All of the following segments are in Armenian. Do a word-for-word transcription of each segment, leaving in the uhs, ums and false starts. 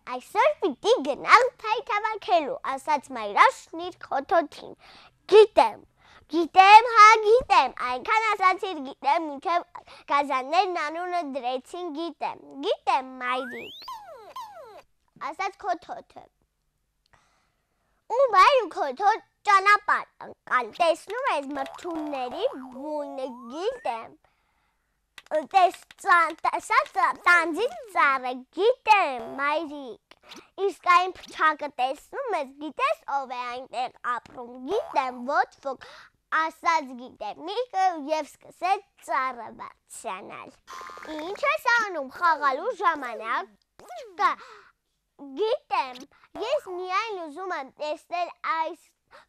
Այսօր պիտի գնանք փայտ հավաքելու, ասաց Մայրաշն իր խոթոթին։ Գիտեմ, գիտեմ, հա գիտեմ, այնքան ասացիր գիտեմ, մինչև գազաններն անունը դրեցին գիտեմ, գիտեմ մայրիկ, ասաց խոթոթը։ Ու մայր ու խոթոթ ճանապարհ ընկան, տեսնում ես մրջունների բույնը գիտեմ։ Տեսա տանձից ծառը, գիտեմ, մայրիկ, իսկ այն փչակը տեսնում ես, գիտես ով է այնտեղ ապրում, գիտեմ, ոչ ոք, ասաց Գիտեմիկը և սկսեց ծառը բարձրանալ։ Ինչ ես անում, խաղալու ժամանակ չկա, գիտեմ, ես միայն ուզում եմ տեսնել այս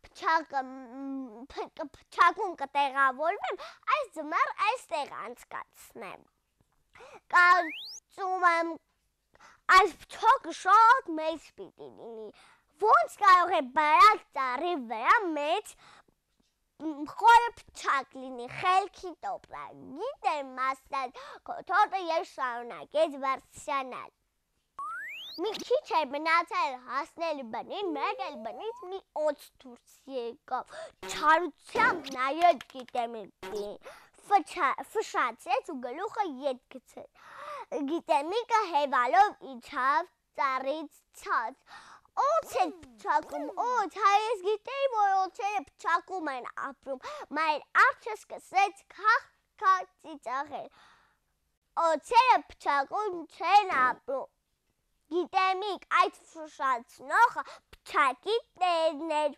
փչակում կտեղավորվեմ, այս ձմեռ այստեղ անցկացնեմ։ Կարծում եմ այս փչակը շատ մեծ պիտի լինի, ոնց կարող է բարակ ծառի վրա մեծ խորը փչակ լինի, խելքի տոպրա, գիտեմ, ասաց խոթոթը և շարունակեց բարձրանալ։ Մի քիչ էր մնացել հասնել բնին, մեկ էլ բնից մի օձ դուրս եկավ, չարությամբ նայեց Գիտեմիկին, ֆշացրեց ու գլուխը ետ գցեց։ Գիտեմիկը հևալով իջավ ծառից ցած։ Օձ է փչակում, օձ, հա ես գիտեի, որ օձերը փչակում են ապրում, մայր արջը սկսեց քախ-քախ ծիծաղել։ Օձերը փչակում չեն ապրում։ Գիտեմիկ, այդ ֆշացնողը փչակի տերն էր։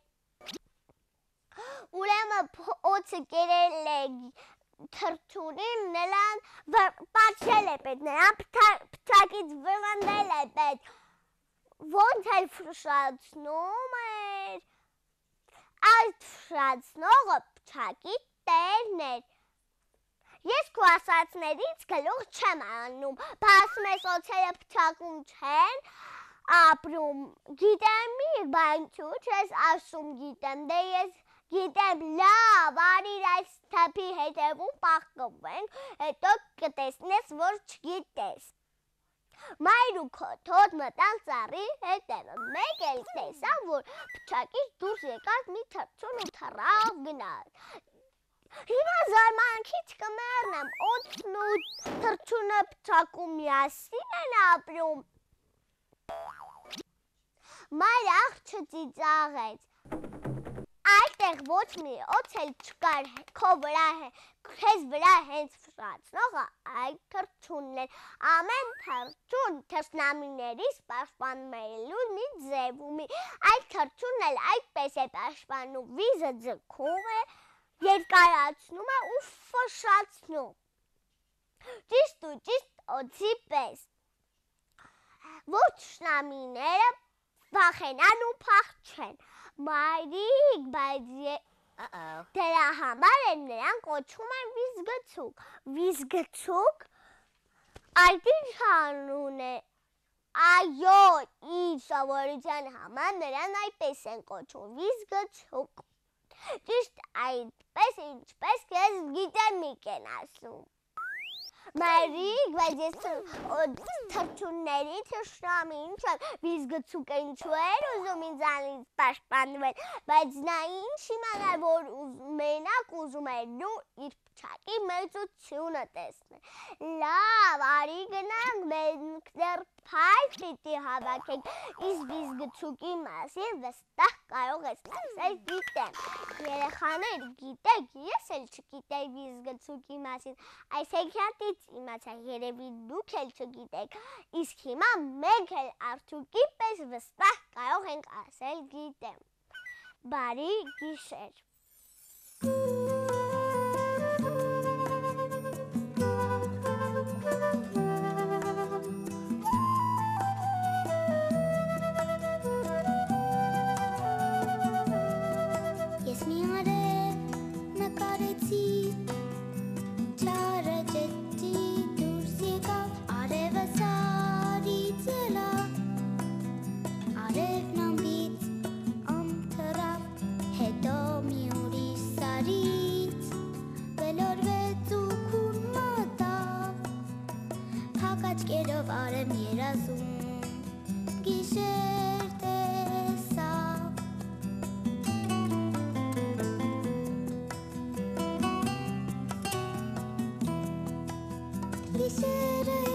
Ուրեմն օձը կերել է թռչունին, նրան պատշել է պետք, նրան փչակից վռնդել է պետք։ Ոնց էլ ֆշացնում էր։ Այդ ֆշացնողը փչակի տերն էր։ Ես քո ասածներից գլուխ չեմ անում, ասում ես օձերը փչակում չեն ապրում, գիտեմիկ, բայց ինչու չես ասում գիտեմ, դե ես գիտեմ, լավ, արիր այս թփի հետևում պահկվենք, հետո կտեսնես, որ չգիտես։ Մայր ու խոթոթ մտան ծառի հետևը, մեկ էլ տեսան, որ փչակից դուրս եկավ մի թռչուն ու թռավ գնաց։ Հիմա զարմանքից կմեռնեմ, օձն ու թռչունը փչակում միասին են ապրում։ Մայր աղջը ծիծաղեց։ Այդտեղ ոչ մի օձ էլ չկար, քո վրա քեզ վրա հենց ֆշացնողը այդ թռչունն էր։ Ամեն թռչուն թշնամիներից պաշտպանելու մի ձև ունի։ Այդ թռչունն էլ այդպես է պաշտպանում, վիզը ձգում է, երկարացնում է ու ֆշացնում։ Ճիշտ ու ճիշտ օձի պես։ Որ թշնամիները վախենան ու փախչեն։ Մայրիկ, բայց դրա համար են նրան կոչում են վիզգցուկ։ Վիզգցուկ այդ ինչ անուն է։ Այո, իր սովորության համար նրան այդպես են կոչում վիզգցուկ։ Ճիշտ այդպես, ինչպես քեզ Գիտեմիկ են ասում։ Մայրիկ, բայց ես թռչունների թշնամին չեմ, վիզգցուկը ինչու էր ուզում ինձանից պաշտպանվել, բայց նա ինչ իմանար, որ մենակ ուզում էր նու իր փչակի մեծությունը տեսնել։ Լավ, արի գնանք, մենք դեռ փայտ պիտի հավաքենք, իսկ վիզգցուկի մասին վստահ կարող ես ասել գիտեմ։ Երեխաներ, գիտեք, ես էլ չգիտեի վիզգցուկի մասին, այս հեքիաթից իմացա, երևի դուք էլ չգիտեք, իսկ հիմա մենք էլ արդյունքի պես վստահ կարող ենք ասել գիտեմ։ Բարի գիշեր։ Արեմ երազում Գիշեր տեսա Գիշերը